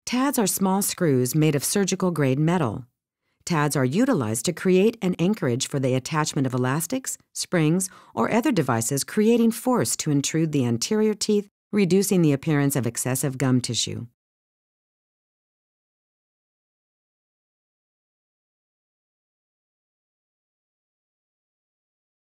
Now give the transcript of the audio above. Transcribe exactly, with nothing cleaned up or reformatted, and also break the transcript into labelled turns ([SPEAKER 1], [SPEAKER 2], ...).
[SPEAKER 1] T A Ds are small screws made of surgical-grade metal. T A Ds are utilized to create an anchorage for the attachment of elastics, springs, or other devices creating force to intrude the anterior teeth, reducing the appearance of excessive gum tissue.